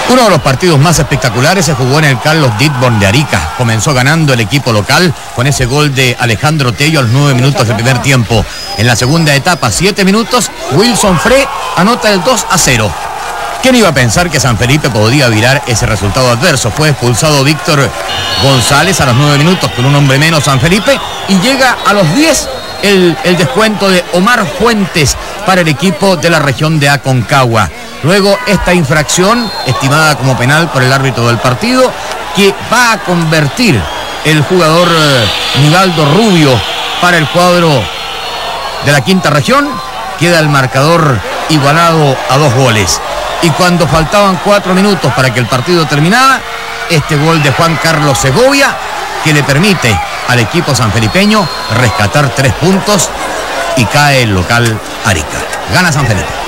Uno de los partidos más espectaculares se jugó en el Carlos Ditborn de Arica. Comenzó ganando el equipo local con ese gol de Alejandro Tello a los 9 minutos del primer tiempo. En la segunda etapa, 7 minutos, Wilson Frey anota el 2-0. ¿Quién iba a pensar que San Felipe podía virar ese resultado adverso? Fue expulsado Víctor González a los 9 minutos con un hombre menos San Felipe y llega a los 10 el descuento de Omar Fuentes para el equipo de la región de Aconcagua. Luego esta infracción, estimada como penal por el árbitro del partido, que va a convertir el jugador Nivaldo Rubio para el cuadro de la quinta región, queda el marcador igualado a 2 goles. Y cuando faltaban 4 minutos para que el partido terminara, este gol de Juan Carlos Segovia, que le permite al equipo sanfelipeño rescatar 3 puntos y cae el local Arica. Gana San Felipe.